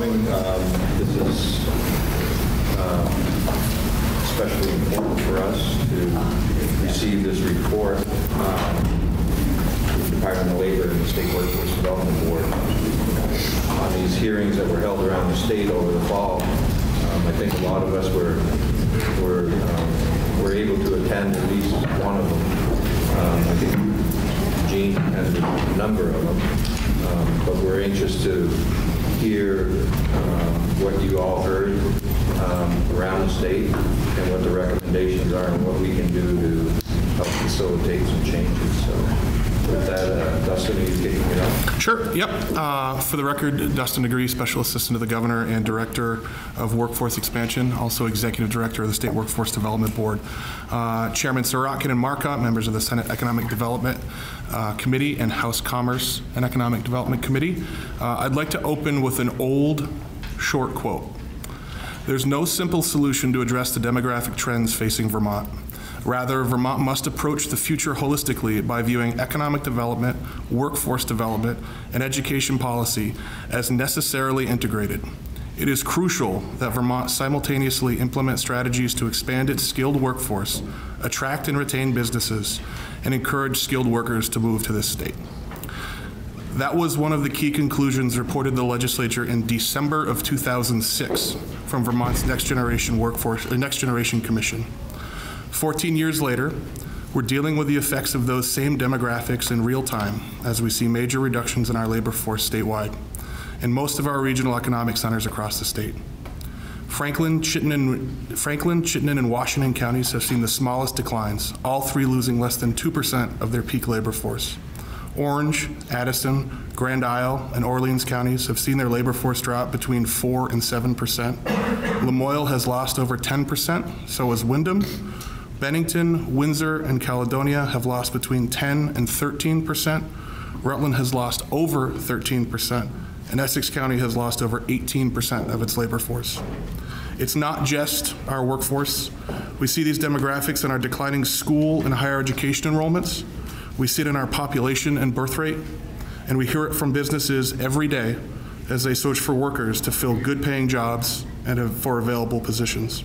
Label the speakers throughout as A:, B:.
A: morning. This is especially important for us to receive this report from the Department of Labor and the State Workforce Development Board on these hearings that were held around the state over the fall. I think a lot of us were able to attend at least one of them. I think Gene attended a number of them, but we're anxious to hear what you all heard around the state and what the recommendations are and what we can do to help facilitate some changes. So with that, Dustin, are you kicking it off?
B: Sure, yep. For the record, Dustin Degree, Special Assistant to the Governor and Director of Workforce Expansion, also Executive Director of the State Workforce Development Board. Chairman Sorokin and Marcotte, members of the Senate Economic Development Committee and House Commerce and Economic Development Committee. I'd like to open with an old, short quote. There's no simple solution to address the demographic trends facing Vermont. Rather, Vermont must approach the future holistically by viewing economic development, workforce development, and education policy as necessarily integrated. It is crucial that Vermont simultaneously implement strategies to expand its skilled workforce, attract and retain businesses, and encourage skilled workers to move to this state. That was one of the key conclusions reported to the legislature in December of 2006 from Vermont's Next Generation Commission. 14 years later, we're dealing with the effects of those same demographics in real time as we see major reductions in our labor force statewide and most of our regional economic centers across the state. Franklin, Chittenden, and Washington counties have seen the smallest declines, all three losing less than 2% of their peak labor force. Orange, Addison, Grand Isle, and Orleans counties have seen their labor force drop between 4% and 7%. Lamoille has lost over 10%, so has Windham. Bennington, Windsor, and Caledonia have lost between 10 and 13%. Rutland has lost over 13%, and Essex County has lost over 18% of its labor force. It's not just our workforce. We see these demographics in our declining school and higher education enrollments. We see it in our population and birth rate, and we hear it from businesses every day as they search for workers to fill good-paying jobs and for available positions.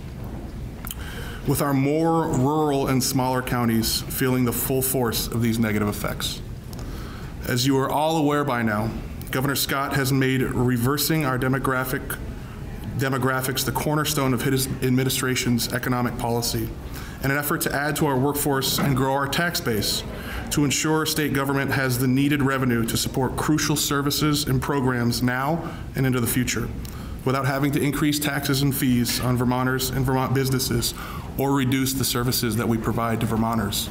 B: With our more rural and smaller counties feeling the full force of these negative effects. As you are all aware by now, Governor Scott has made reversing our demographics the cornerstone of his administration's economic policy, in an effort to add to our workforce and grow our tax base to ensure state government has the needed revenue to support crucial services and programs now and into the future, without having to increase taxes and fees on Vermonters and Vermont businesses or reduce the services that we provide to Vermonters.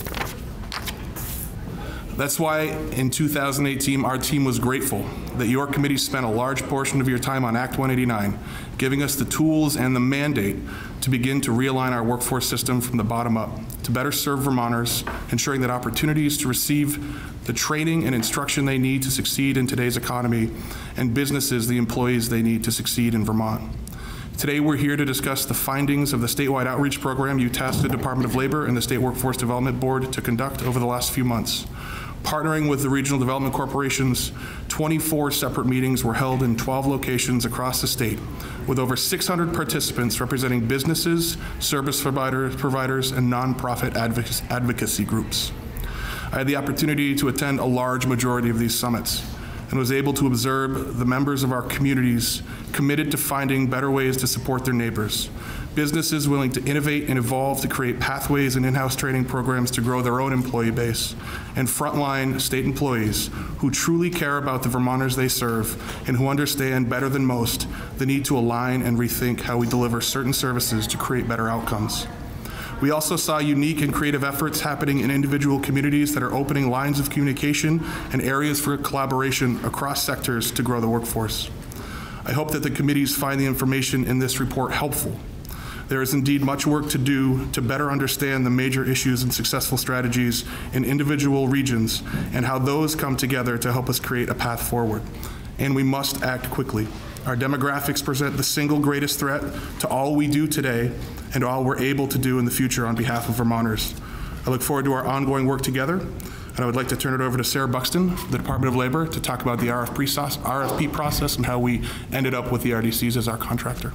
B: That's why in 2018, our team was grateful that your committee spent a large portion of your time on Act 189, giving us the tools and the mandate to begin to realign our workforce system from the bottom up to better serve Vermonters, ensuring that opportunities to receive the training and instruction they need to succeed in today's economy, and businesses the employees they need to succeed in Vermont. Today, we're here to discuss the findings of the statewide outreach program you tasked the Department of Labor and the State Workforce Development Board to conduct over the last few months. Partnering with the regional development corporations, 24 separate meetings were held in 12 locations across the state, with over 600 participants representing businesses, service providers, and nonprofit advocacy groups. I had the opportunity to attend a large majority of these summits and was able to observe the members of our communities committed to finding better ways to support their neighbors, businesses willing to innovate and evolve to create pathways and in-house training programs to grow their own employee base, and frontline state employees who truly care about the Vermonters they serve and who understand better than most the need to align and rethink how we deliver certain services to create better outcomes. We also saw unique and creative efforts happening in individual communities that are opening lines of communication and areas for collaboration across sectors to grow the workforce. I hope that the committees find the information in this report helpful. There is indeed much work to do to better understand the major issues and successful strategies in individual regions and how those come together to help us create a path forward. And we must act quickly. Our demographics present the single greatest threat to all we do today and all we're able to do in the future on behalf of Vermonters. I look forward to our ongoing work together. And I would like to turn it over to Sarah Buxton, the Department of Labor, to talk about the RFP process and how we ended up with the RDCs as our contractor.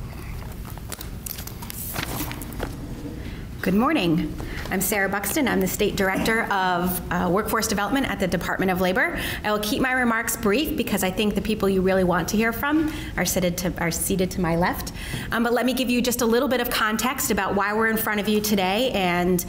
C: Good morning. I'm Sarah Buxton. I'm the State Director of Workforce Development at the Department of Labor. I will keep my remarks brief because I think the people you really want to hear from are seated to my left. But let me give you just a little bit of context about why we're in front of you today and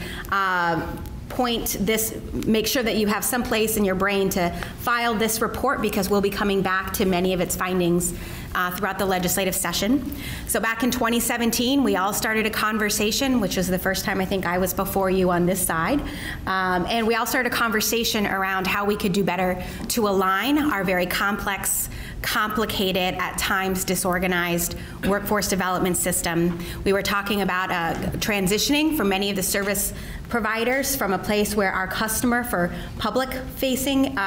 C: make sure that you have some place in your brain to file this report, because we'll be coming back to many of its findings throughout the legislative session. So back in 2017, we all started a conversation, which was the first time I think I was before you on this side, and we all started a conversation around how we could do better to align our very complex, complicated, at times disorganized workforce development system. We were talking about transitioning for many of the service providers from a place where our customer for public-facing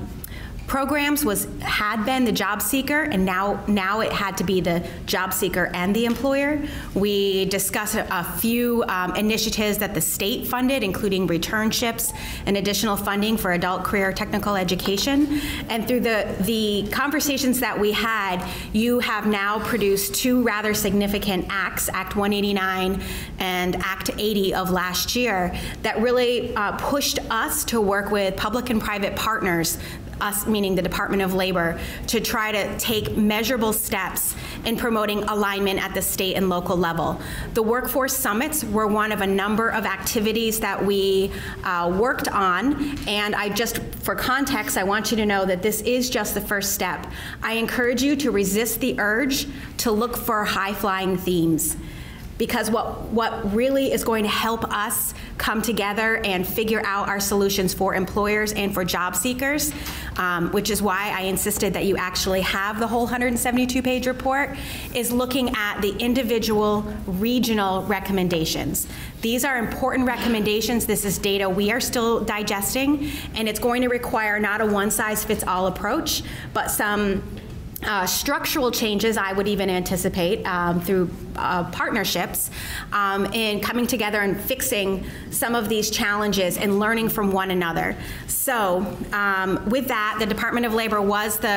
C: programs had been the job seeker, and now it had to be the job seeker and the employer. We discussed a few initiatives that the state funded, including returnships and additional funding for adult career technical education. And through the conversations that we had, you have now produced two rather significant acts, Act 189 and Act 80 of last year, that really pushed us to work with public and private partners, us meaning the Department of Labor, to try to take measurable steps in promoting alignment at the state and local level. The workforce summits were one of a number of activities that we worked on, and for context, I want you to know that this is just the first step. I encourage you to resist the urge to look for high-flying themes, because what really is going to help us come together and figure out our solutions for employers and for job seekers, which is why I insisted that you actually have the whole 172-page report, is looking at the individual regional recommendations. These are important recommendations. This is data we are still digesting, and it's going to require not a one-size-fits-all approach, but some structural changes, I would even anticipate, through partnerships in coming together and fixing some of these challenges and learning from one another. So with that, the Department of Labor was the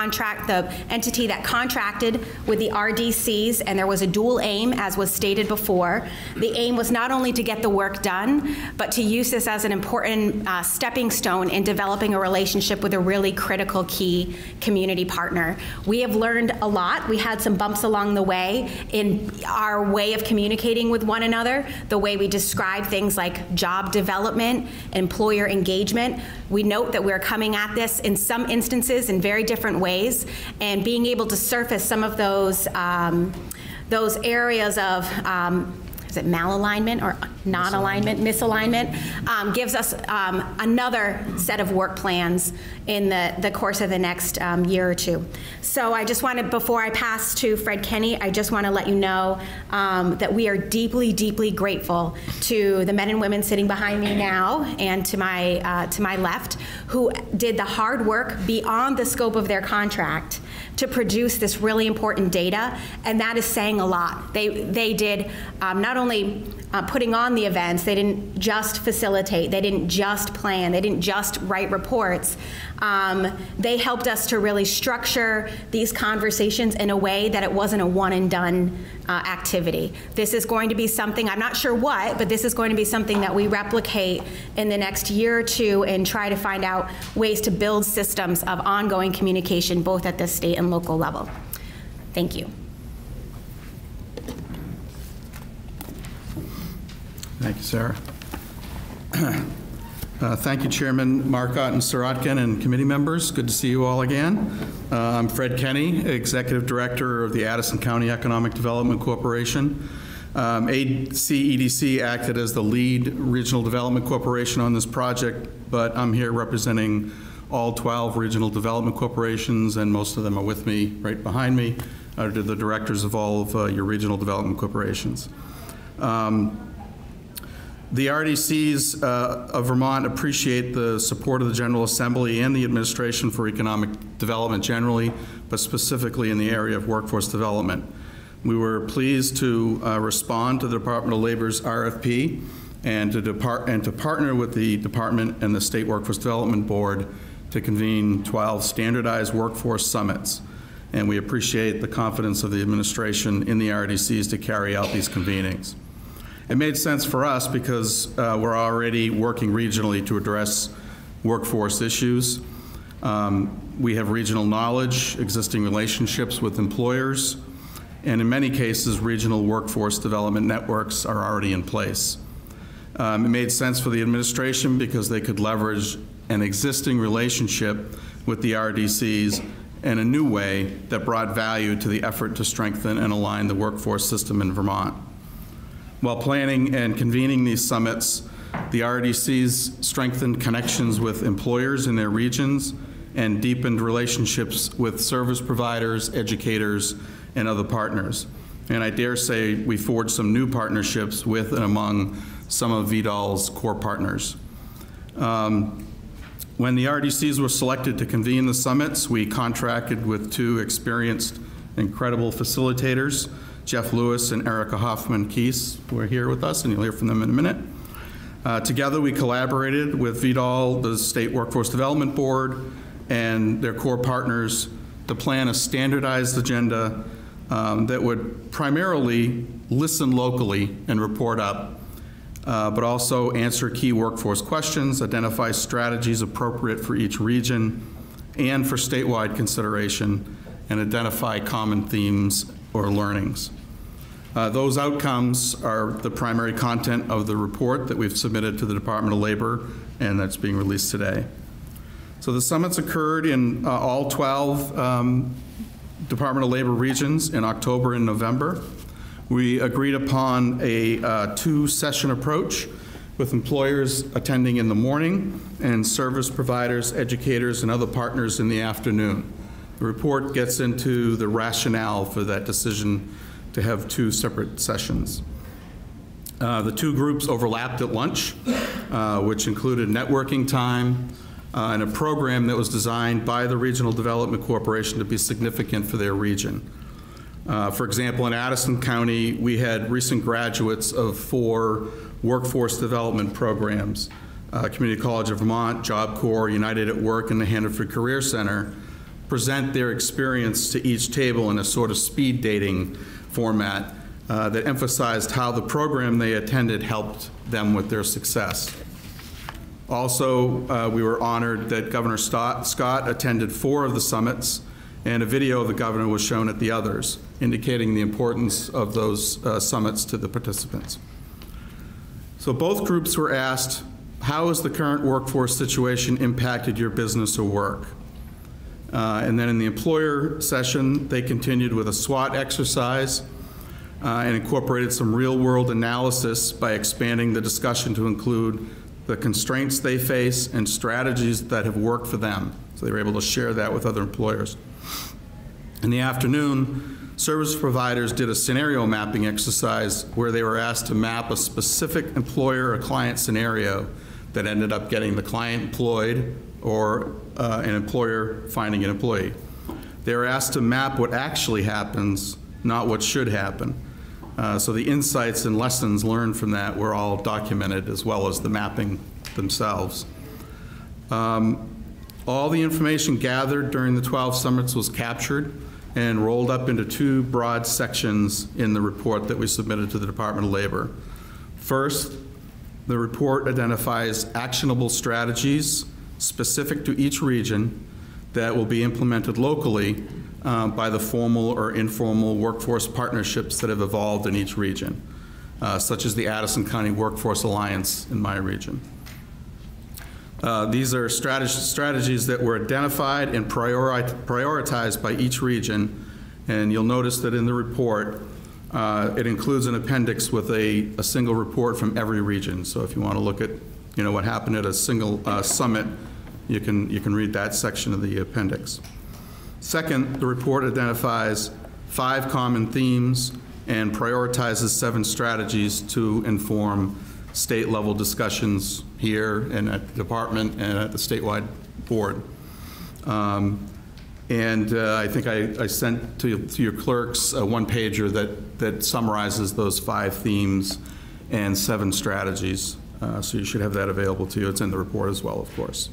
C: entity that contracted with the RDCs, and there was a dual aim, as was stated before. The aim was not only to get the work done, but to use this as an important stepping stone in developing a relationship with a really critical key community partner. We have learned a lot. We had some bumps along the way in our way of communicating with one another, the way we describe things like job development, employer engagement. We note that we're coming at this in some instances in very different ways, and being able to surface some of those areas of is it malalignment or non-alignment, misalignment, gives us another set of work plans in the course of the next year or two. So I just wanted, before I pass to Fred Kenny, I just want to let you know that we are deeply, deeply grateful to the men and women sitting behind me now and to my left, who did the hard work beyond the scope of their contract to produce this really important data, and that is saying a lot. They did not only putting on the events, they didn't just facilitate, they didn't just plan, they didn't just write reports. They helped us to really structure these conversations in a way that it wasn't a one and done activity. This is going to be something, I'm not sure what, but this is going to be something that we replicate in the next year or two and try to find out ways to build systems of ongoing communication both at the state and local level. Thank you.
D: Thank you, Sarah. Thank you, Chairman Marcotte and Sirotkin and committee members. Good to see you all again. I'm Fred Kenny, Executive Director of the Addison County Economic Development Corporation. ACEDC acted as the lead regional development corporation on this project, but I'm here representing all 12 regional development corporations, and most of them are with me right behind me, are the directors of all of your regional development corporations. The RDCs of Vermont appreciate the support of the General Assembly and the administration for economic development generally, but specifically in the area of workforce development. We were pleased to respond to the Department of Labor's RFP and to partner with the department and the State Workforce Development Board to convene 12 standardized workforce summits. And we appreciate the confidence of the administration in the RDCs to carry out these convenings. It made sense for us because we're already working regionally to address workforce issues. We have regional knowledge, existing relationships with employers, and in many cases, regional workforce development networks are already in place. It made sense for the administration because they could leverage an existing relationship with the RDCs in a new way that brought value to the effort to strengthen and align the workforce system in Vermont. While planning and convening these summits, the RDCs strengthened connections with employers in their regions and deepened relationships with service providers, educators, and other partners. And I dare say we forged some new partnerships with and among some of VDOL's core partners. When the RDCs were selected to convene the summits, we contracted with two experienced, incredible facilitators, Jeff Lewis and Erica Hoffman-Keese, who are here with us, and you'll hear from them in a minute. Together, we collaborated with VDOL, the State Workforce Development Board, and their core partners to plan a standardized agenda that would primarily listen locally and report up, but also answer key workforce questions, identify strategies appropriate for each region and for statewide consideration, and identify common themes or learnings. Those outcomes are the primary content of the report that we've submitted to the Department of Labor and that's being released today. So the summits occurred in all 12 Department of Labor regions in October and November. We agreed upon a two-session approach with employers attending in the morning and service providers, educators, and other partners in the afternoon. The report gets into the rationale for that decision to have two separate sessions. The two groups overlapped at lunch, which included networking time and a program that was designed by the Regional Development Corporation to be significant for their region. For example, in Addison County, we had recent graduates of 4 workforce development programs, Community College of Vermont, Job Corps, United at Work, and the Hannaford Career Center, present their experience to each table in a sort of speed dating format that emphasized how the program they attended helped them with their success. Also, we were honored that Governor Scott attended 4 of the summits, and a video of the governor was shown at the others, indicating the importance of those summits to the participants. So both groups were asked, how has the current workforce situation impacted your business or work? And then in the employer session, they continued with a SWOT exercise and incorporated some real-world analysis by expanding the discussion to include the constraints they face and strategies that have worked for them. So they were able to share that with other employers. In the afternoon, service providers did a scenario mapping exercise where they were asked to map a specific employer or client scenario that ended up getting the client employed or an employer finding an employee. They were asked to map what actually happens, not what should happen. So the insights and lessons learned from that were all documented, as well as the mapping themselves. All the information gathered during the 12 summits was captured and rolled up into 2 broad sections in the report that we submitted to the Department of Labor. First, the report identifies actionable strategies specific to each region that will be implemented locally by the formal or informal workforce partnerships that have evolved in each region, such as the Addison County Workforce Alliance in my region. These are strategies that were identified and prioritized by each region, and you'll notice that in the report, it includes an appendix with a single report from every region. So if you want to look at, what happened at a single summit, you can read that section of the appendix. Second, the report identifies 5 common themes and prioritizes 7 strategies to inform state-level discussions here and at the department and at the statewide board. I think I sent to your clerks a one-pager that summarizes those 5 themes and 7 strategies. So you should have that available to you. It's in the report as well, of course.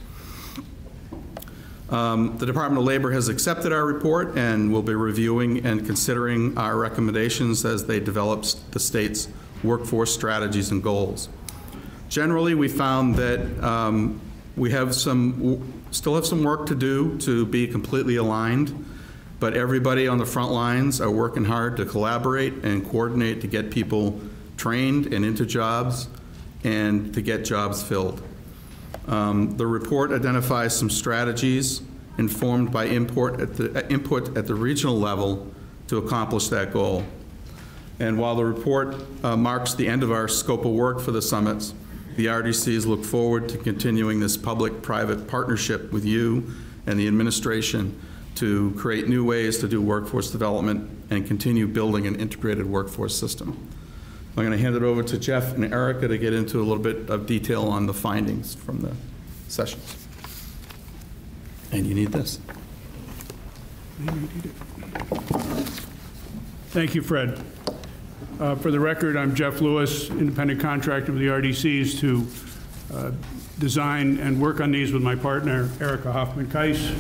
D: The Department of Labor has accepted our report and will be reviewing and considering our recommendations as they develop the state's workforce strategies and goals. Generally, we found that we still have some work to do to be completely aligned, but everybody on the front lines are working hard to collaborate and coordinate to get people trained and into jobs and to get jobs filled. The report identifies some strategies informed by input at the regional level to accomplish that goal. And while the report marks the end of our scope of work for the summits, the RDCs look forward to continuing this public-private partnership with you and the administration to create new ways to do workforce development and continue building an integrated workforce system. I'm going to hand it over to Jeff and Erica to get into a little bit of detail on the findings from the sessions. And you need this.
E: Thank you, Fred. For the record, I'm Jeff Lewis, independent contractor with the RDCs to design and work on these with my partner, Erica Hoffman-Keiss.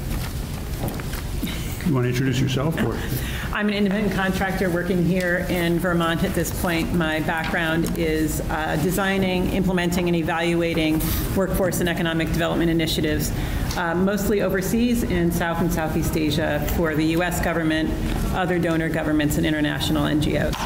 E: You want to introduce yourself? Or?
F: I'm an independent contractor working here in Vermont at this point. My background is designing, implementing, and evaluating workforce and economic development initiatives, mostly overseas in South and Southeast Asia for the U.S. government, other donor governments, and international NGOs.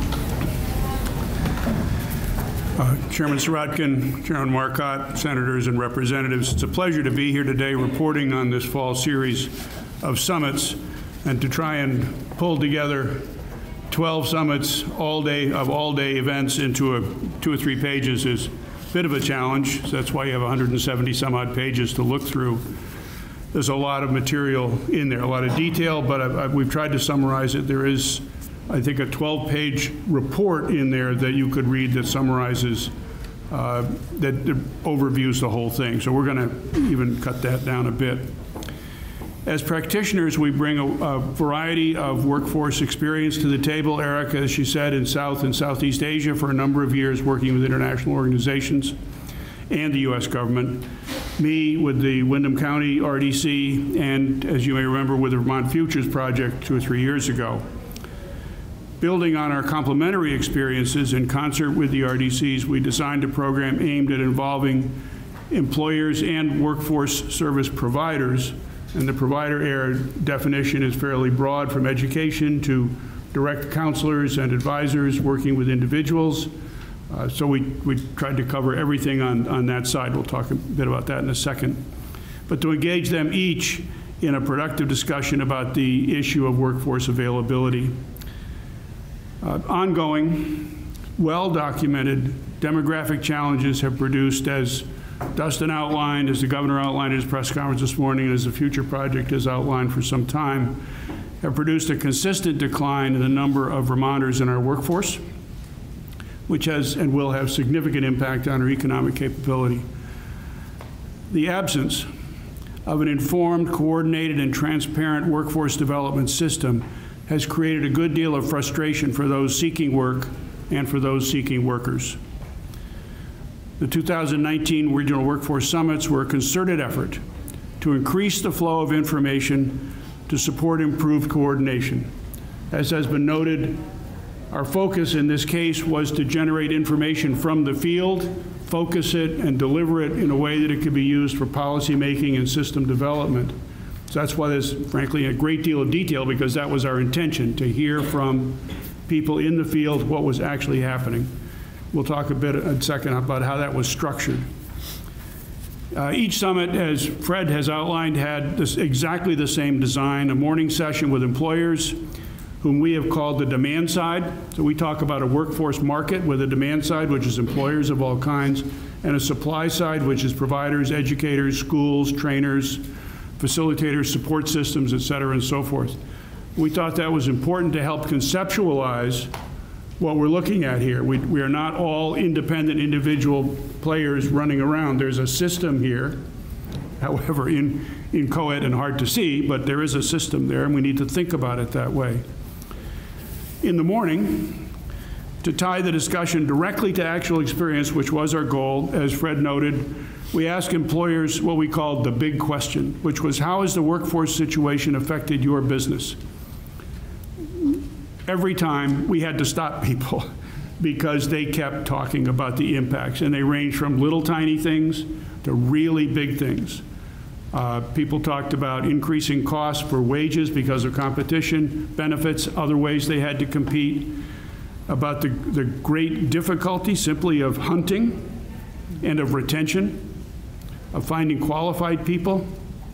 E: Chairman Sirotkin, Chairman Marcotte, senators and representatives, it's a pleasure to be here today reporting on this fall series of summits and to try and pull together 12 summits all-day events into 2 or 3 pages is a bit of a challenge. So that's why you have 170 some odd pages to look through. There's a lot of material in there, a lot of detail, but we've tried to summarize it. There is, I think, a 12-page report in there that you could read that summarizes, that overviews the whole thing. So we're going to even cut that down a bit. As practitioners, we bring a variety of workforce experience to the table. Erica, as she said, in South and Southeast Asia for a number of years working with international organizations and the U.S. government. Me with the Windham County RDC and, as you may remember, with the Vermont Futures Project 2 or 3 years ago. Building on our complementary experiences in concert with the RDCs, we designed a program aimed at involving employers and workforce service providers. And the provider area definition is fairly broad, from education to direct counselors and advisors working with individuals. So we tried to cover everything on that side. We'll talk a bit about that in a second. But to engage them each in a productive discussion about the issue of workforce availability. Ongoing, well-documented demographic challenges have produced, as Dustin outlined, as the governor outlined at his press conference this morning, and as the Future Project has outlined for some time, have produced a consistent decline in the number of Vermonters in our workforce, which has and will have significant impact on our economic capability. The absence of an informed, coordinated, and transparent workforce development system has created a good deal of frustration for those seeking work and for those seeking workers. The 2019 Regional Workforce Summits were a concerted effort to increase the flow of information to support improved coordination. As has been noted, our focus in this case was to generate information from the field, focus it, and deliver it in a way that it could be used for policy making and system development. So that's why there's, frankly, a great deal of detail, because that was our intention, to hear from people in the field what was actually happening. We'll talk in a second about how that was structured. Each summit, as Fred has outlined, had exactly the same design: a morning session with employers, whom we have called the demand side. So we talk about a workforce market with a demand side, which is employers of all kinds, and a supply side, which is providers, educators, schools, trainers, facilitators, support systems, et cetera, and so forth. We thought that was important to help conceptualize what we're looking at here. We are not all independent individual players running around. There's a system here, however inchoate and hard to see, but there is a system there, and we need to think about it that way. In the morning, To tie the discussion directly to actual experience, which was our goal, as Fred noted, we asked employers what we called the big question, which was, how has the workforce situation affected your business? Every time we had to stop people because they kept talking about the impacts, and they range from little tiny things to really big things. People talked about increasing costs for wages because of competition, benefits, other ways they had to compete, about the great difficulty simply of hunting and of retention, of finding qualified people.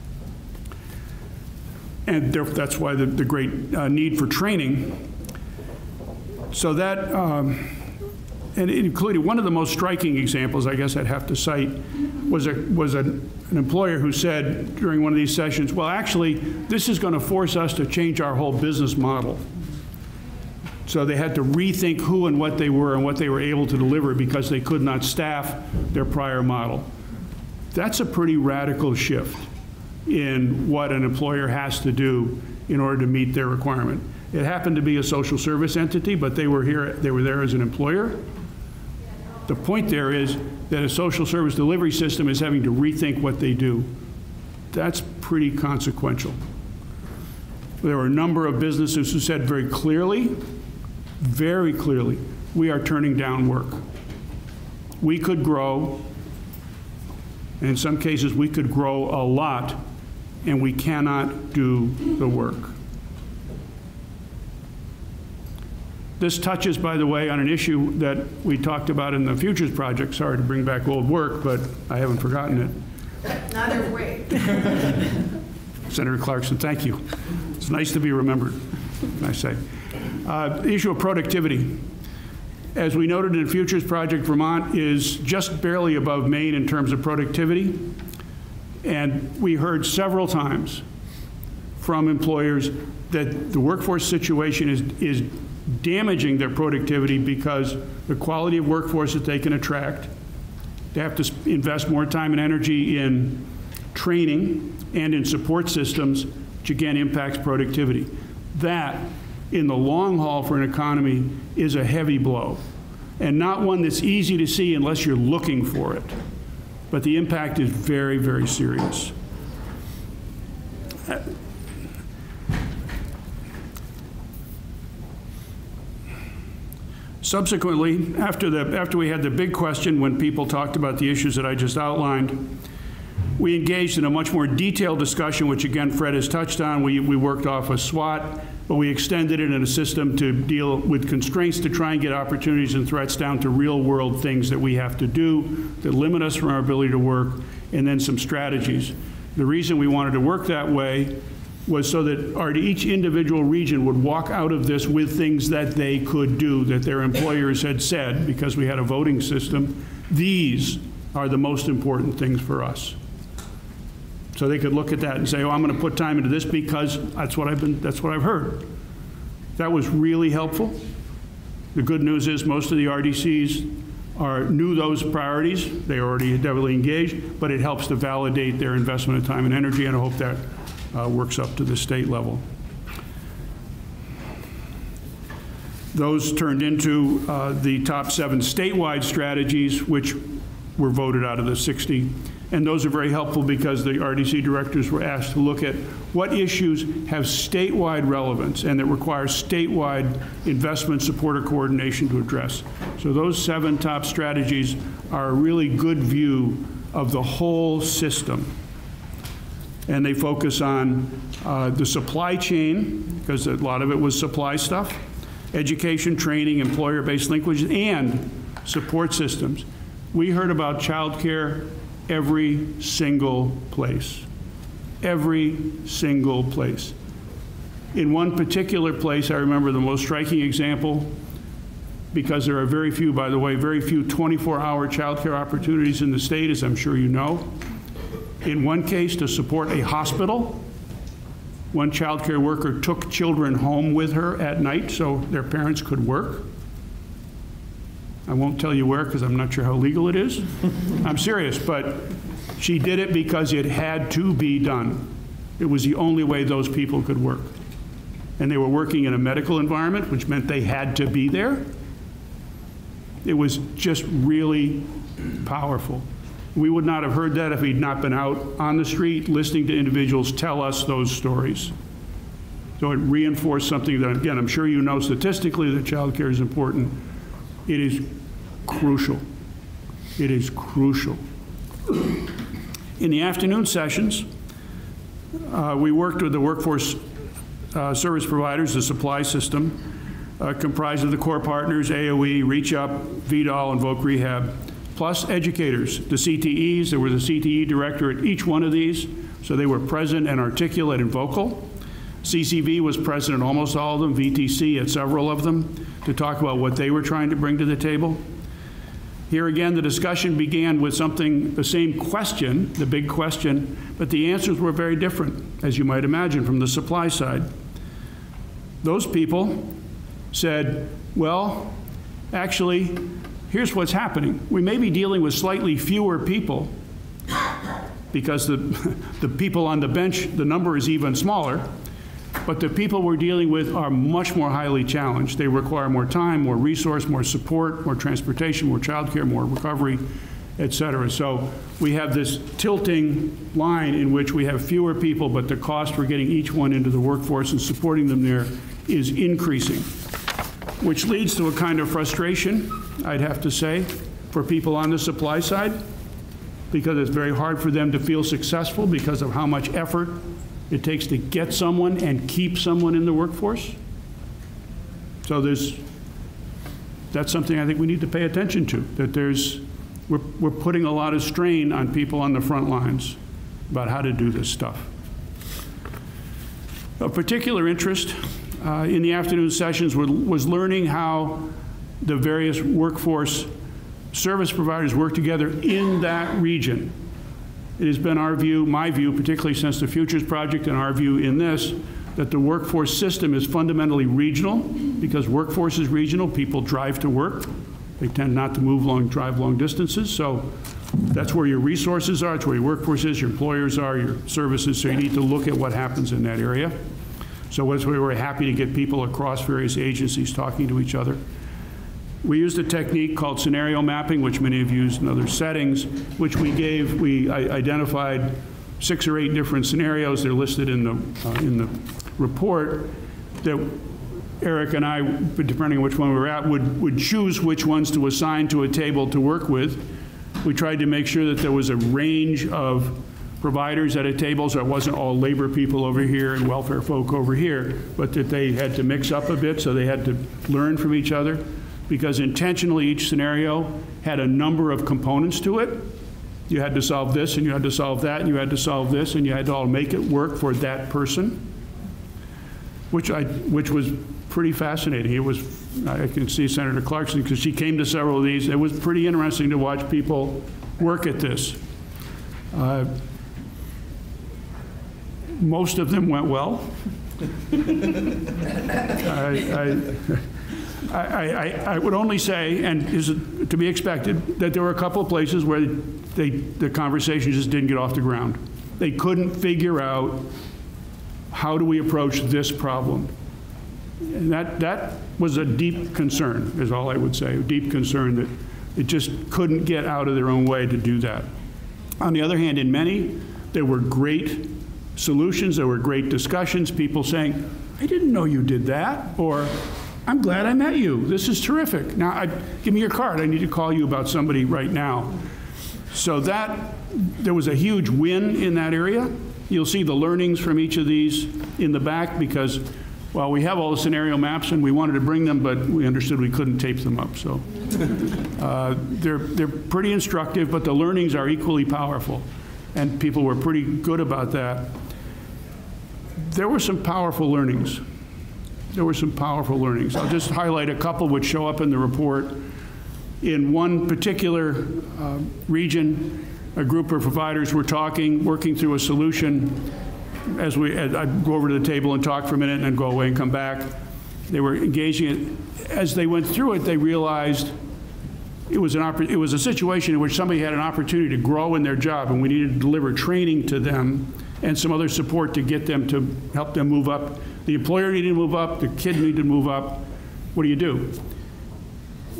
E: And that's why the great need for training. So that, and it included one of the most striking examples, I guess I'd have to cite, was an employer who said during one of these sessions, well, actually, this is going to force us to change our whole business model. So they had to rethink who and what they were able to deliver because they could not staff their prior model. That's a pretty radical shift in what an employer has to do in order to meet their requirement. It happened to be a social service entity, but they were there as an employer. The point there is that a social service delivery system is having to rethink what they do. That's pretty consequential. There were a number of businesses who said very clearly, we are turning down work. We could grow, and in some cases we could grow a lot, and we cannot do the work. This touches, by the way, on an issue that we talked about in the Futures Project. Sorry to bring back old work, but I haven't forgotten it.
G: Neither way.
E: Senator Clarkson, thank you. It's nice to be remembered, can I say. The issue of productivity. As we noted in the Futures Project, Vermont is just barely above Maine in terms of productivity. And we heard several times from employers that the workforce situation is damaging their productivity because the quality of workforce that they can attract, they have to invest more time and energy in training and in support systems, which again impacts productivity. That, in the long haul for an economy, is a heavy blow, and not one that's easy to see unless you're looking for it. But the impact is very, very serious. Subsequently, after we had the big question, when people talked about the issues that I just outlined, we engaged in a much more detailed discussion, which again Fred has touched on. We worked off a SWOT, but we extended it in a system to deal with constraints to try and get opportunities and threats down to real world things that we have to do that limit us from our ability to work, and then some strategies. The reason we wanted to work that way was so that each individual region would walk out of this with things that they could do, that their employers had said, because we had a voting system, these are the most important things for us. So they could look at that and say, oh, I'm going to put time into this because that's what I've heard. That was really helpful. The good news is most of the RDCs knew those priorities. They already heavily engaged, but it helps to validate their investment of time and energy, and I hope that works up to the state level. Those turned into the top 7 statewide strategies, which were voted out of the 60. And those are very helpful because the RDC directors were asked to look at what issues have statewide relevance and that require statewide investment, support, or coordination to address. So those 7 top strategies are a really good view of the whole system. And they focus on the supply chain, because a lot of it was supply stuff, education, training, employer-based linkages, and support systems. We heard about childcare every single place. Every single place. In one particular place, I remember the most striking example, because there are very few, by the way, very few 24-hour childcare opportunities in the state, as I'm sure you know. In one case, to support a hospital, one childcare worker took children home with her at night so their parents could work. I won't tell you where because I'm not sure how legal it is. I'm serious, but she did it because it had to be done. It was the only way those people could work. And they were working in a medical environment, which meant they had to be there. It was just really powerful. We would not have heard that if he'd not been out on the street listening to individuals tell us those stories. So it reinforced something that, again, I'm sure you know statistically that child care is important. It is crucial. It is crucial. In the afternoon sessions, we worked with the workforce service providers, the supply system, comprised of the core partners, AOE, Reach Up, VDOL, and Voc Rehab, plus educators, the CTEs. There was a CTE director at each one of these, so they were present and articulate and vocal. CCV was present at almost all of them, VTC at several of them, to talk about what they were trying to bring to the table. Here again, the discussion began with something, the same question, the big question, but the answers were very different, as you might imagine, from the supply side. Those people said, well, actually, here's what's happening. We may be dealing with slightly fewer people because the people on the bench, the number is even smaller, but the people we're dealing with are much more highly challenged. They require more time, more resource, more support, more transportation, more childcare, more recovery, et cetera. So we have this tilting line in which we have fewer people, but the cost for getting each one into the workforce and supporting them there is increasing, which leads to a kind of frustration, I'd have to say, for people on the supply side, because it's very hard for them to feel successful because of how much effort it takes to get someone and keep someone in the workforce. So that's something I think we need to pay attention to, that we're putting a lot of strain on people on the front lines about how to do this stuff. Of particular interest in the afternoon sessions was learning how the various workforce service providers work together in that region. It has been our view, my view, particularly since the Futures Project, and our view in this, that the workforce system is fundamentally regional. Because workforce is regional, people drive to work. They tend not to drive long distances. So that's where your resources are, it's where your workforce is, your employers are, your services. So you need to look at what happens in that area. So that's why we're happy to get people across various agencies talking to each other. We used a technique called scenario mapping, which many of you used in other settings, which we identified 6 or 8 different scenarios. They're listed in the report that Eric and I, depending on which one we were at, would choose which ones to assign to a table to work with. We tried to make sure that there was a range of providers at a table, so it wasn't all labor people over here and welfare folk over here, but that they had to mix up a bit, so they had to learn from each other, because intentionally each scenario had a number of components to it. You had to solve this, and you had to solve that, and you had to solve this, and you had to all make it work for that person, which was pretty fascinating. It was, I can see Senator Clarkson, because she came to several of these. It was pretty interesting to watch people work at this. Most of them went well. I would only say, and is to be expected, that there were a couple of places where the conversation just didn't get off the ground. They couldn't figure out how do we approach this problem. And that was a deep concern, is all I would say, a deep concern that it just couldn't get out of their own way to do that. On the other hand, in many, there were great solutions, there were great discussions, people saying, I didn't know you did that, or I'm glad I met you. This is terrific. Now, give me your card. I need to call you about somebody right now. So there was a huge win in that area. You'll see the learnings from each of these in the back because, well, we have all the scenario maps and we wanted to bring them, but we understood we couldn't tape them up. So they're pretty instructive, but the learnings are equally powerful. And people were pretty good about that. There were some powerful learnings. I'll just highlight a couple which show up in the report. In one particular region, a group of providers were working through a solution. I'd go over to the table and talk for a minute and then go away and come back. They were engaging it. As they went through it, they realized it was a situation in which somebody had an opportunity to grow in their job, and we needed to deliver training to them and some other support to get them to help them move up. The employer needed to move up, the kid needed to move up. What do?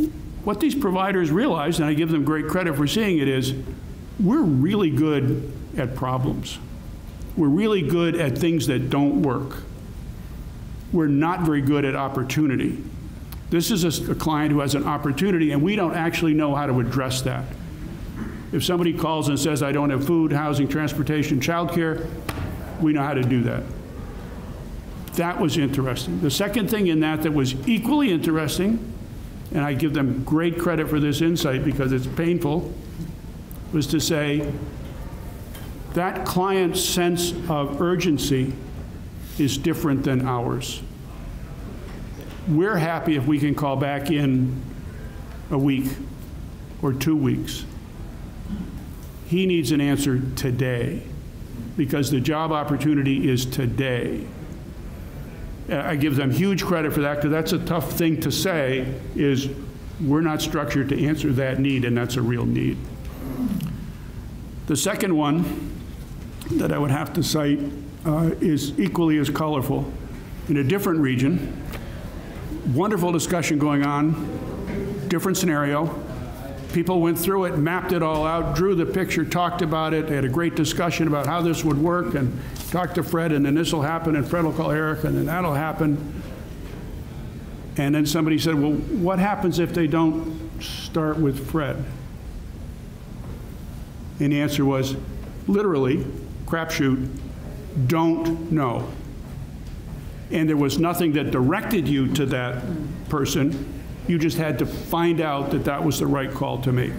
E: what these providers realize, and I give them great credit for seeing it, is we're really good at problems. We're really good at things that don't work. We're not very good at opportunity. This is a client who has an opportunity, and we don't actually know how to address that. If somebody calls and says, I don't have food, housing, transportation, childcare, we know how to do that. That was interesting. The second thing in that was equally interesting, and I give them great credit for this insight because it's painful, was to say that client's sense of urgency is different than ours. We're happy if we can call back in a week or 2 weeks. He needs an answer today because the job opportunity is today. I give them huge credit for that because that's a tough thing to say, is we're not structured to answer that need, and that's a real need. The second one that I would have to cite is equally as colorful. In a different region, wonderful discussion going on, different scenario. People went through it, mapped it all out, drew the picture, talked about it. They had a great discussion about how this would work, and talked to Fred, and then this will happen, and Fred will call Eric, and then that'll happen. And then somebody said, well, what happens if they don't start with Fred? And the answer was, literally, crapshoot, don't know. And there was nothing that directed you to that person. You just had to find out that that was the right call to make.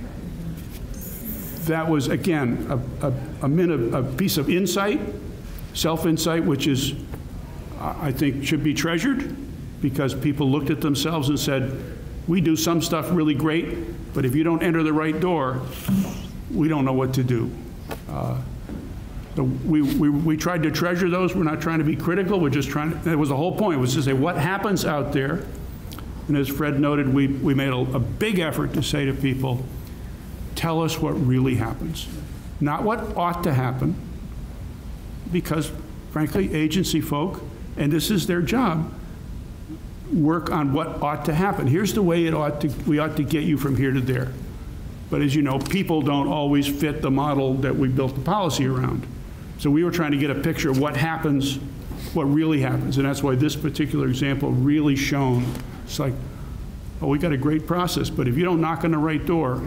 E: That was, again, a piece of insight, self-insight, which is, I think, should be treasured, because people looked at themselves and said, we do some stuff really great, but if you don't enter the right door, we don't know what to do. So we tried to treasure those. We're not trying to be critical. We're just trying to, that was the whole point, was to say what happens out there. And as Fred noted, we made a big effort to say to people, tell us what really happens. Not what ought to happen, because frankly, agency folk, and this is their job, work on what ought to happen. Here's the way we ought to get you from here to there. But as you know, people don't always fit the model that we built the policy around. So we were trying to get a picture of what happens, what really happens. And that's why this particular example really shone. It's like, oh, we got a great process, but if you don't knock on the right door.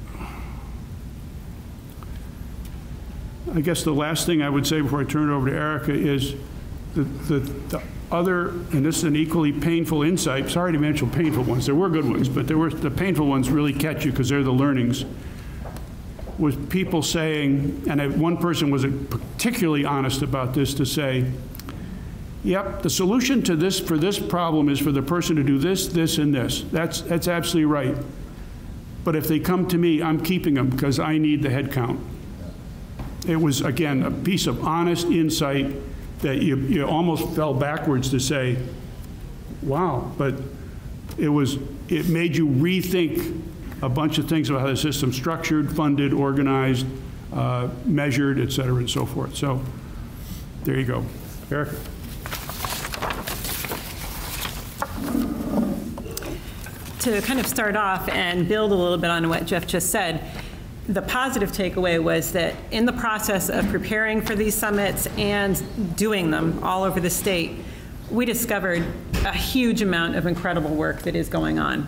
E: I guess the last thing I would say before I turn it over to Erica is the other, and this is an equally painful insight. Sorry to mention painful ones. There were good ones, but the painful ones really catch you because they're the learnings. Was people saying, and one person was particularly honest about this, to say, yep, the solution to this, for this problem, is for the person to do this, this, and this. That's absolutely right. But if they come to me, I'm keeping them because I need the head count. It was, again, a piece of honest insight that you almost fell backwards to say, wow, but it made you rethink a bunch of things about how the system's structured, funded, organized, measured, et cetera, and so forth. So there you go. Eric?
F: To kind of start off and build a little bit on what Jeff just said, the positive takeaway was that in the process of preparing for these summits and doing them all over the state, we discovered a huge amount of incredible work that is going on.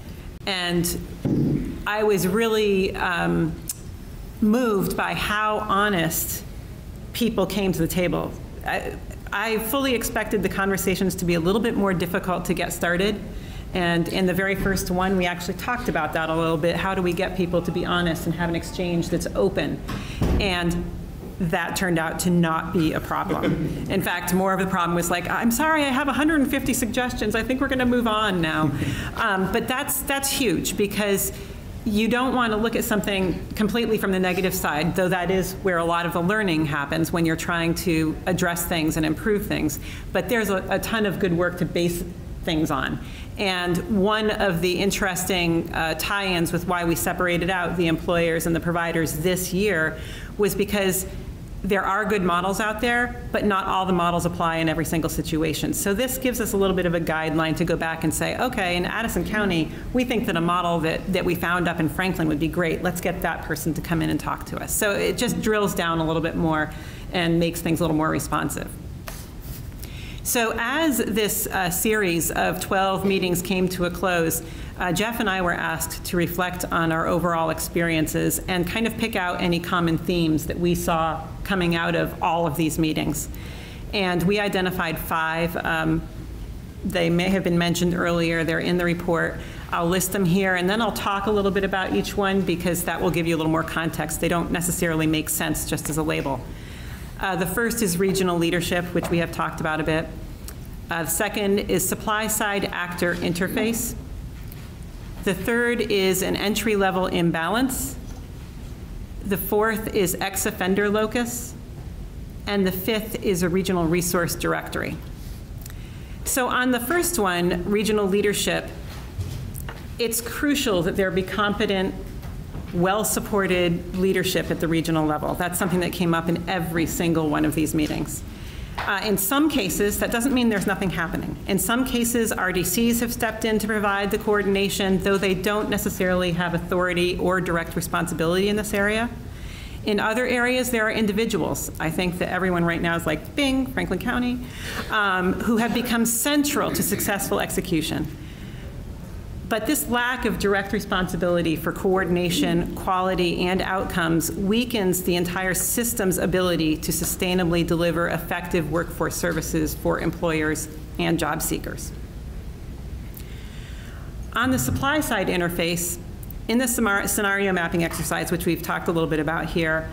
F: And I was really moved by how honest people came to the table. I fully expected the conversations to be a little bit more difficult to get started. And in the very first one, we actually talked about that a little bit. How do we get people to be honest and have an exchange that's open? And that turned out to not be a problem. In fact, more of the problem was like, I'm sorry, I have 150 suggestions. I think we're going to move on now. But that's huge, because you don't want to look at something completely from the negative side, though that is where a lot of the learning happens when you're trying to address things and improve things. But there's a ton of good work to base things on. And one of the interesting tie-ins with why we separated out the employers and the providers this year was because there are good models out there, but not all the models apply in every single situation. So this gives us a little bit of a guideline to go back and say, okay, in Addison County, we think that a model that we found up in Franklin would be great. Let's get that person to come in and talk to us. So it just drills down a little bit more and makes things a little more responsive. So as this series of 12 meetings came to a close, Jeff and I were asked to reflect on our overall experiences and kind of pick out any common themes that we saw coming out of all of these meetings. And we identified 5. They may have been mentioned earlier. They're in the report. I'll list them here, and then I'll talk a little bit about each one because that will give you a little more context. They don't necessarily make sense just as a label. The first is regional leadership, which we have talked about a bit. The second is supply-side actor interface. The third is an entry-level imbalance. The fourth is ex-offender locus. And the fifth is a regional resource directory. So on the first one, regional leadership, it's crucial that there be competent, well-supported leadership at the regional level. That's something that came up in every single one of these meetings. In some cases, that doesn't mean there's nothing happening. In some cases, RDCs have stepped in to provide the coordination, though they don't necessarily have authority or direct responsibility in this area. In other areas, there are individuals. I think that everyone right now is like, bing, Franklin County, who have become central to successful execution. But this lack of direct responsibility for coordination, quality, and outcomes weakens the entire system's ability to sustainably deliver effective workforce services for employers and job seekers. On the supply side interface, in the scenario mapping exercise, which we've talked a little bit about here,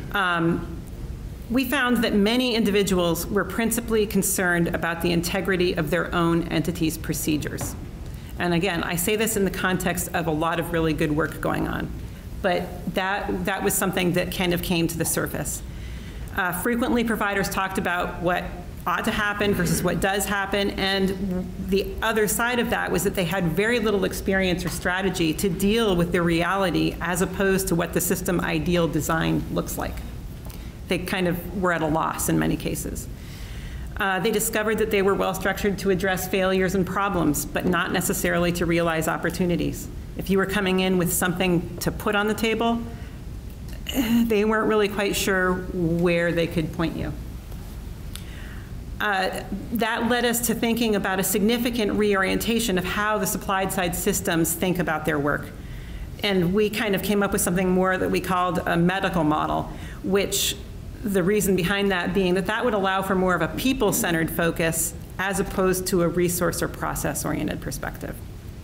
F: we found that many individuals were principally concerned about the integrity of their own entity's procedures. And again, I say this in the context of a lot of really good work going on, but that was something that kind of came to the surface. Frequently, providers talked about what ought to happen versus what does happen, and the other side of that was that they had very little experience or strategy to deal with the reality as opposed to what the system ideal design looks like. They kind of were at a loss in many cases. They discovered that they were well structured to address failures and problems, but not necessarily to realize opportunities. If you were coming in with something to put on the table, they weren't really quite sure where they could point you. That led us to thinking about a significant reorientation of how the supply-side systems think about their work. And we kind of came up with something more that we called a medical model, which the reason behind that being that that would allow for more of a people-centered focus as opposed to a resource or process-oriented perspective.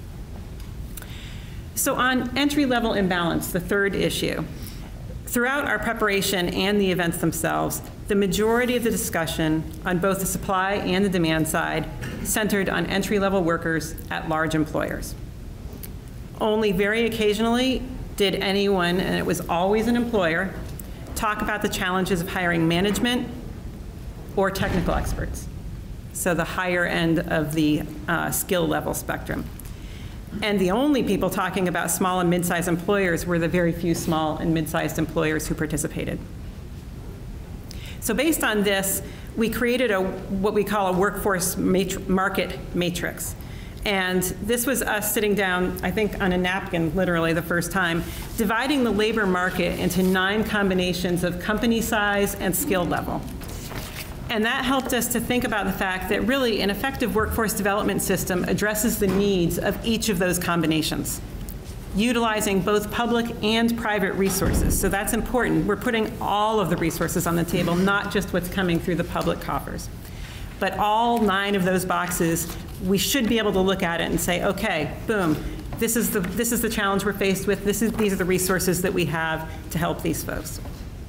F: So on entry-level imbalance, the third issue, throughout our preparation and the events themselves, the majority of the discussion on both the supply and the demand side centered on entry-level workers at large employers. Only very occasionally did anyone, and it was always an employer, talk about the challenges of hiring management or technical experts, so the higher end of the skill level spectrum. And the only people talking about small and mid-sized employers were the very few small and mid-sized employers who participated. So based on this, we created what we call a workforce market matrix. And this was us sitting down, I think on a napkin, literally the first time, dividing the labor market into 9 combinations of company size and skill level. And that helped us to think about the fact that really an effective workforce development system addresses the needs of each of those combinations, utilizing both public and private resources. So that's important. We're putting all of the resources on the table, not just what's coming through the public coffers. But all 9 of those boxes, we should be able to look at it and say, okay, boom, this is the challenge we're faced with. These are the resources that we have to help these folks.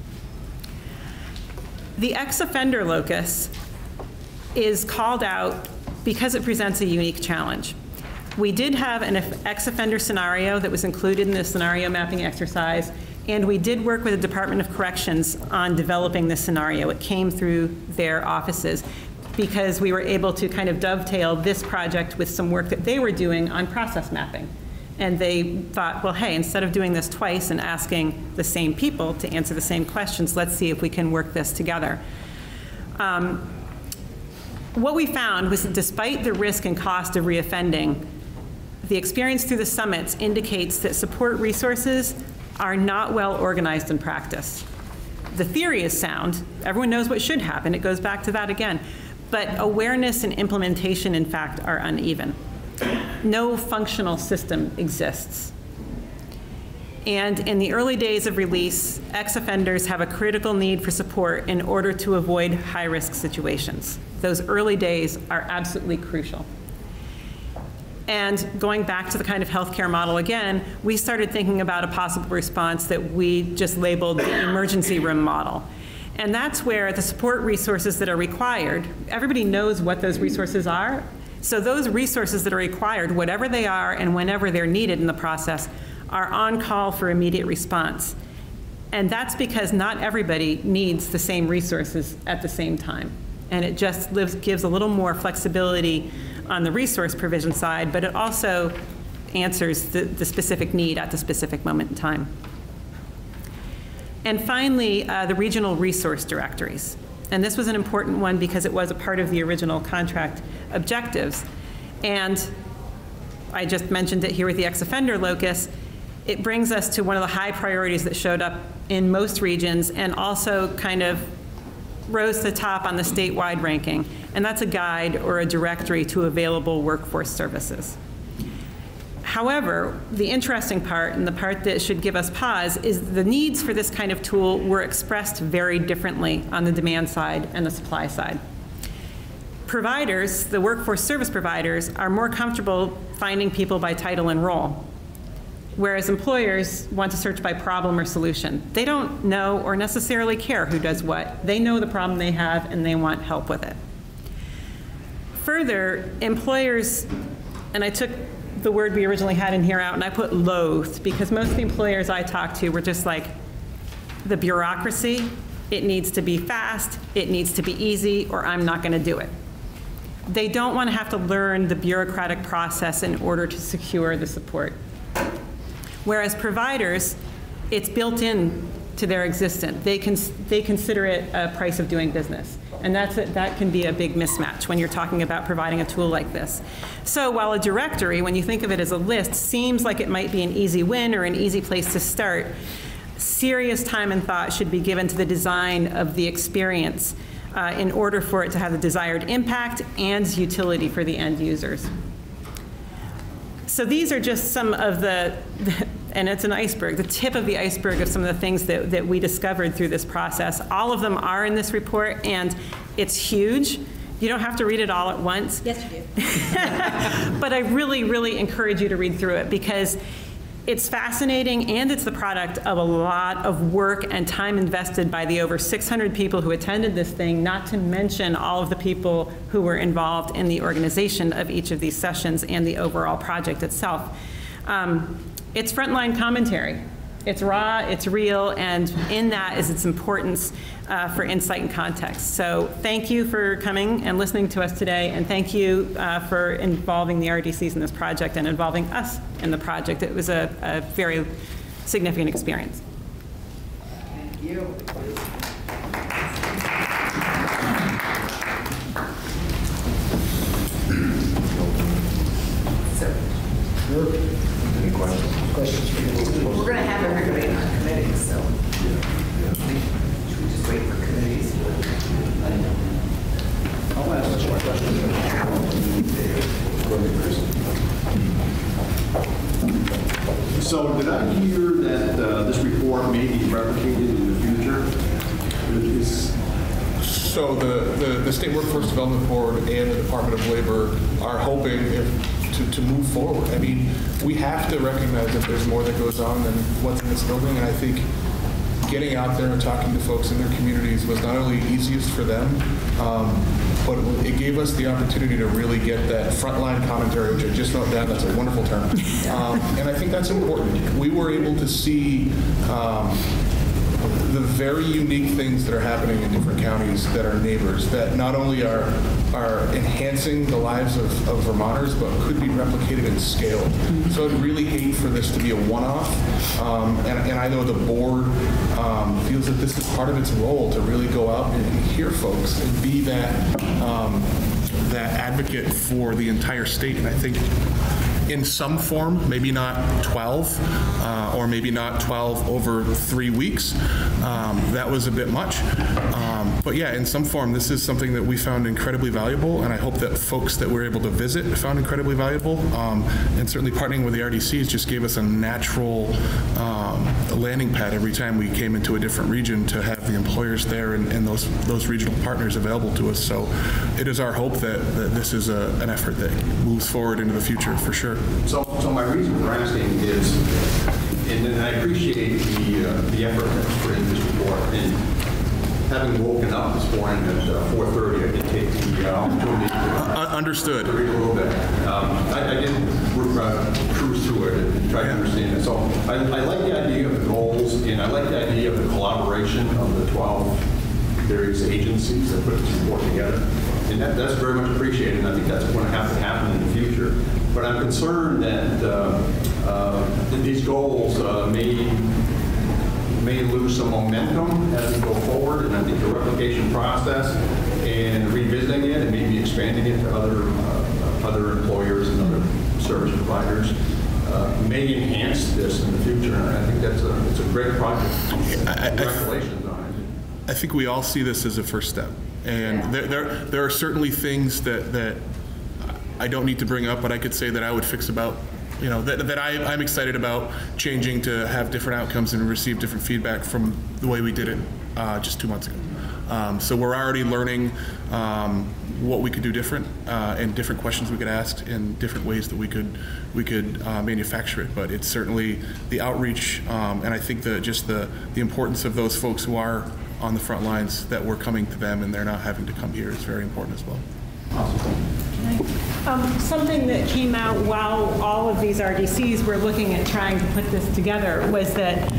F: The ex-offender locus is called out because it presents a unique challenge. We did have an ex-offender scenario that was included in the scenario mapping exercise, and we did work with the Department of Corrections on developing this scenario. It came through their offices because we were able to kind of dovetail this project with some work that they were doing on process mapping. And they thought, well, hey, instead of doing this twice and asking the same people to answer the same questions, let's see if we can work this together. What we found was that despite the risk and cost of reoffending, the experience through the summits indicates that support resources are not well organized in practice. The theory is sound. Everyone knows what should happen. It goes back to that again. But awareness and implementation, in fact, are uneven. No functional system exists. And in the early days of release, ex-offenders have a critical need for support in order to avoid high-risk situations. Those early days are absolutely crucial. And going back to the kind of healthcare model again, we started thinking about a possible response that we just labeled the emergency room model. And that's where the support resources that are required, everybody knows what those resources are. So those resources that are required, whatever they are and whenever they're needed in the process, are on call for immediate response. And that's because not everybody needs the same resources at the same time. And it just gives a little more flexibility on the resource provision side, but it also answers the specific need at the specific moment in time. And finally, the regional resource directories. And this was an important one because it was a part of the original contract objectives. And I just mentioned it here with the ex-offender locus. It brings us to one of the high priorities that showed up in most regions and also kind of rose to the top on the statewide ranking, and that's a guide or a directory to available workforce services. However, the interesting part, and the part that should give us pause, is the needs for this kind of tool were expressed very differently on the demand side and the supply side. Providers, the workforce service providers, are more comfortable finding people by title and role, whereas employers want to search by problem or solution. They don't know or necessarily care who does what. They know the problem they have and they want help with it. Further, employers, and I took the word we originally had in here out and I put loathed, because most of the employers I talked to were just like, the bureaucracy, it needs to be fast, it needs to be easy, or I'm not going to do it. They don't want to have to learn the bureaucratic process in order to secure the support. Whereas providers, it's built in to their existence. They consider it a price of doing business. And that can be a big mismatch when you're talking about providing a tool like this. So while a directory, when you think of it as a list, seems like it might be an easy win or an easy place to start, serious time and thought should be given to the design of the experience in order for it to have the desired impact and utility for the end users. So these are just some of and it's an iceberg, the tip of the iceberg of some of the things that we discovered through this process. All of them are in this report, and it's huge. You don't have to read it all at once.
C: Yes, you do.
F: But I really, really encourage you to read through it because it's fascinating, and it's the product of a lot of work and time invested by the over 600 people who attended this thing, not to mention all of the people who were involved in the organization of each of these sessions and the overall project itself. It's frontline commentary. It's raw, it's real, and in that is its importance for insight and context. So thank you for coming and listening to us today, and thank you for involving the RDCs in this project and involving us in the project. It was a very significant experience.
G: Thank you.
A: Any questions?
G: Questions for you? We're going to have everybody on committees, so should we just wait for committees?
H: I'll ask a question. So did I hear that this report may be replicated in the future?
B: So the State Workforce Development Board and the Department of Labor are hoping to move forward. I mean, we have to recognize that there's more that goes on than what's in this building, and I think getting out there and talking to folks in their communities was not only easiest for them, but it gave us the opportunity to really get that frontline commentary, which I just wrote down. That's a wonderful term. And I think that's important. We were able to see the very unique things that are happening in different counties that are neighbors that not only are enhancing the lives of Vermonters, but could be replicated in scale. So I'd really hate for this to be a one-off, and I know the board feels that this is part of its role to really go out and hear folks and be that advocate for the entire state. And I think in some form, maybe not 12, or maybe not 12 over 3 weeks. That was a bit much. But yeah, in some form, this is something that we found incredibly valuable, and I hope that folks that were able to visit found incredibly valuable. And certainly partnering with the RDCs just gave us a natural landing pad every time we came into a different region to have the employers there and those regional partners available to us. So it is our hope that this is an effort that moves forward into the future for sure.
H: So my reason for asking is, and I appreciate the effort that's put in this report. And having woken up this morning at 4:30, I did take the opportunity
B: Understood.
H: to read a little bit. I didn't cruise through it and try to understand it. So I like the idea of the goals, and I like the idea of the collaboration of the 12 various agencies that put this report together. And that's very much appreciated, and I think that's going to have to happen in the future. But I'm concerned that these goals may lose some momentum as we go forward, and I think the replication process and revisiting it and maybe expanding it to other employers and other service providers may enhance this in the future. And I think it's a great project. Congratulations on it.
B: I think we all see this as a first step. And there are certainly things that I don't need to bring up, but I could say that I would fix about, that I'm excited about changing to have different outcomes and receive different feedback from the way we did it just 2 months ago. So we're already learning what we could do different and different questions we could ask and different ways that we could manufacture it. But it's certainly the outreach and I think the importance of those folks who are on the front lines, that we're coming to them and they're not having to come here, is very important as well.
F: Something that came out while all of these RDCs were looking at trying to put this together was that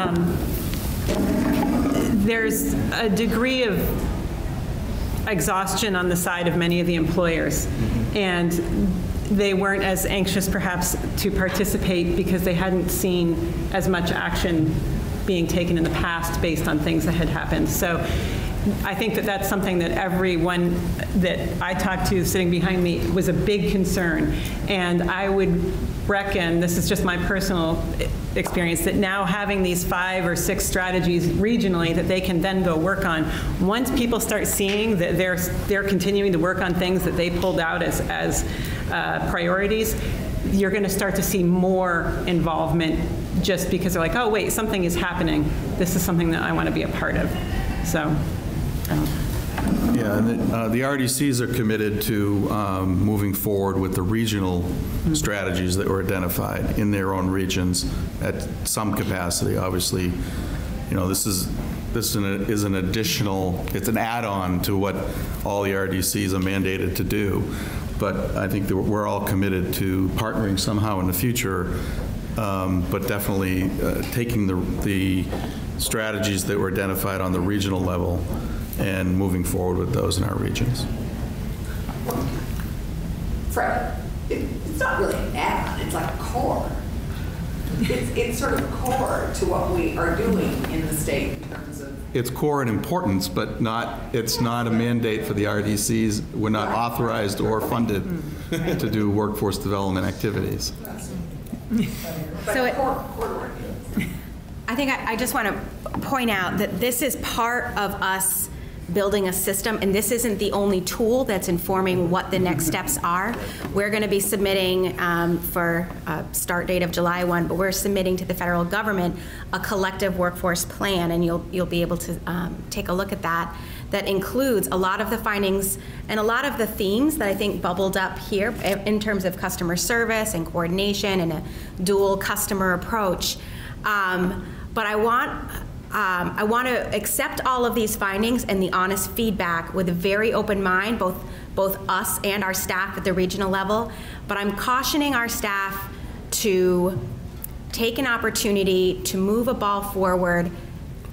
F: there's a degree of exhaustion on the side of many of the employers, and they weren't as anxious perhaps to participate because they hadn't seen as much action being taken in the past based on things that had happened. So I think that that's something that everyone that I talked to sitting behind me was a big concern. And I would reckon, this is just my personal experience, that now having these 5 or 6 strategies regionally that they can then go work on, once people start seeing that they're continuing to work on things that they pulled out as priorities, you're going to start to see more involvement just because they're like, oh, wait, something is happening. This is something that I want to be a part of. So.
D: Yeah, and the RDCs are committed to moving forward with the regional strategies that were identified in their own regions at some capacity. Obviously, this is an additional, it's an add-on to what all the RDCs are mandated to do. But I think that we're all committed to partnering somehow in the future, but definitely taking the strategies that were identified on the regional level and moving forward with those in our regions.
G: Fred, it's not really an add-on, it's like a core. It's sort of core to what we are doing in the state in terms of...
D: It's core in importance, but it's not a mandate for the RDCs. We're not authorized or funded to do workforce development activities.
C: So I think I just want to point out that this is part of us building a system, and this isn't the only tool that's informing what the next steps are. We're going to be submitting for a start date of July 1, but we're submitting to the federal government a collective workforce plan, and you'll be able to take a look at that. That includes a lot of the findings and a lot of the themes that I think bubbled up here in terms of customer service and coordination and a dual customer approach. But I want to accept all of these findings and the honest feedback with a very open mind, both us and our staff at the regional level. But I'm cautioning our staff to take an opportunity to move a ball forward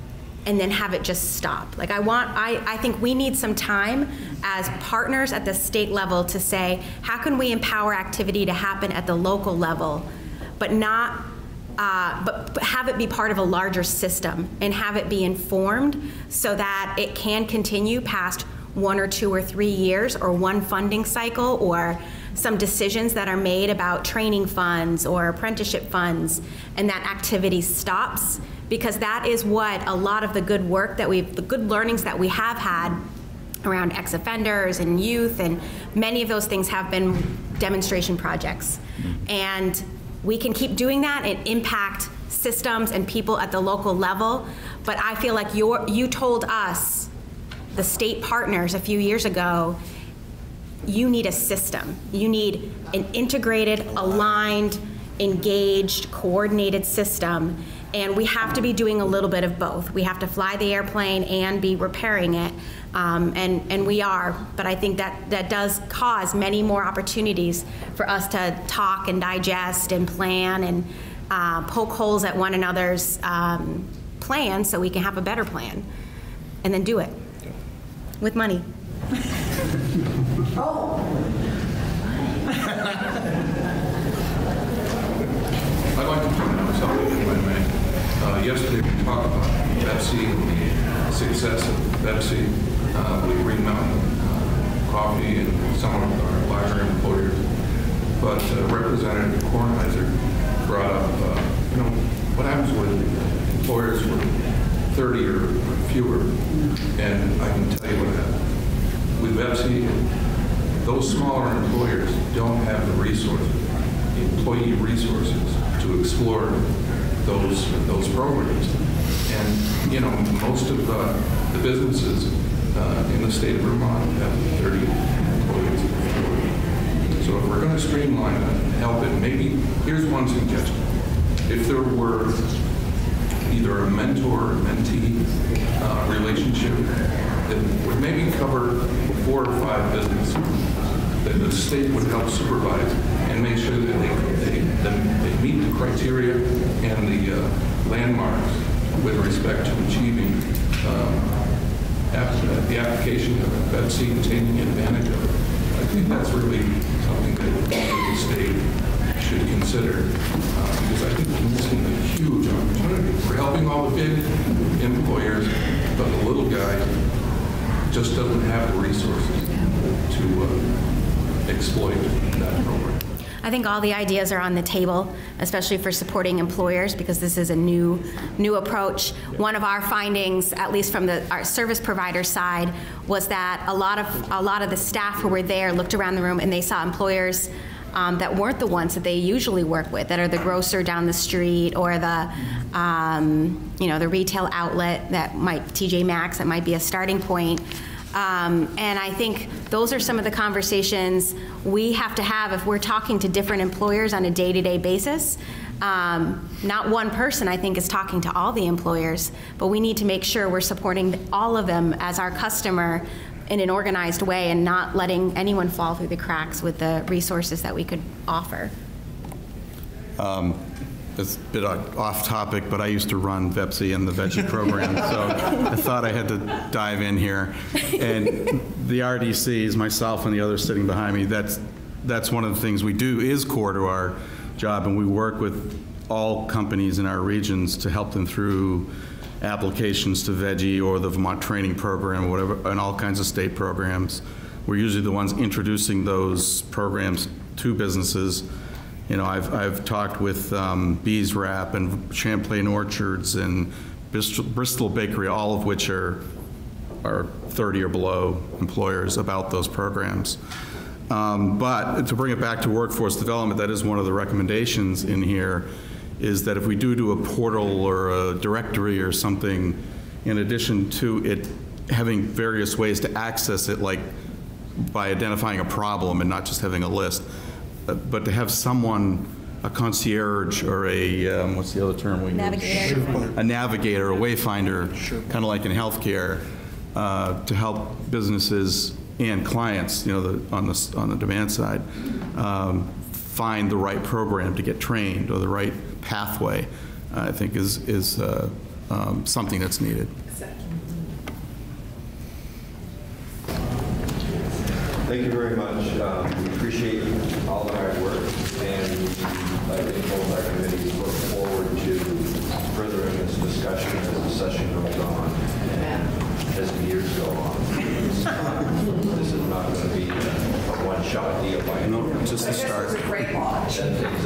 C: and then have it just stop. Like I think we need some time as partners at the state level to say, how can we empower activity to happen at the local level, but not, but have it be part of a larger system and have it be informed so that it can continue past 1 or 2 or 3 years or one funding cycle or some decisions that are made about training funds or apprenticeship funds, and that activity stops, because that is what a lot of the good work that the good learnings that we have had around ex-offenders and youth, and many of those things have been demonstration projects. And we can keep doing that and impact systems and people at the local level, but I feel like you told us, the state partners a few years ago, you need a system. You need an integrated, aligned, engaged, coordinated system, and we have to be doing a little bit of both. We have to fly the airplane and be repairing it, and we are, but I think that does cause many more opportunities for us to talk and digest and plan and poke holes at one another's plans so we can have a better plan, and then do it with money.
G: Oh.
A: I'd like to point out something, if I may. Yesterday we talked about Pepsi and the success of Pepsi with Green Mountain Coffee and some of our larger employers. But Representative Kornheiser brought up, what happens with employers with 30 or fewer, and I can tell you what happened. With Pepsi, those smaller employers don't have the resources, the employee resources, to explore those programs. And most of the businesses in the state of Vermont have 30 employees. So if we're going to streamline it and help it, maybe here's one suggestion: if there were either a mentor-mentee relationship that would maybe cover 4 or 5 businesses that the state would help supervise and make sure that they meet the criteria and the landmarks with respect to achieving the application of Pepsi and taking advantage of it. I think that's really something that the state should consider, because I think we're missing a huge opportunity. We're helping all the big employers, but the little guy just doesn't have the resources to exploit that program.
C: I think all the ideas are on the table, especially for supporting employers, because this is a new approach. One of our findings, at least from our service provider side, was that a lot of the staff who were there looked around the room and they saw employers that weren't the ones that they usually work with, that are the grocer down the street or the the retail outlet that might, TJ Maxx, that might be a starting point. And I think those are some of the conversations we have to have if we're talking to different employers on a day-to-day basis. Not one person, I think, is talking to all the employers, but we need to make sure we're supporting all of them as our customer in an organized way and not letting anyone fall through the cracks with the resources that we could offer.
D: It's a bit off topic, but I used to run Pepsi and the veggie program, so I thought I had to dive in here. And the RDCs, myself and the others sitting behind me, that's one of the things we do, is core to our job, and we work with all companies in our regions to help them through applications to veggie or the Vermont training program or whatever, and all kinds of state programs. We're usually the ones introducing those programs to businesses. I've talked with Bees Wrap and Champlain Orchards and Bristol Bakery, all of which are 30 or below employers, about those programs. But to bring it back to workforce development, that is one of the recommendations in here, is that if we do a portal or a directory or something, in addition to it having various ways to access it, like by identifying a problem and not just having a list, but to have someone, a concierge or a, what's the other term we use?
C: Navigator.
D: A navigator, a wayfinder, kind of like in healthcare, to help businesses and clients, on the demand side, find the right program to get trained or the right pathway, I think is something that's needed.
A: Thank you very much. We appreciate all the hard work, and I think both our committees look forward to furthering this discussion as the session goes on and as the years go on. This is not going to be a one-shot deal by any means.
D: Just the start.
G: Great launch.
A: It